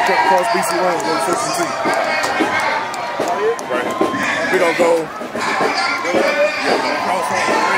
cut across BC Lanes, go to first and 2. Right. We're gonna go. Yeah, cross on.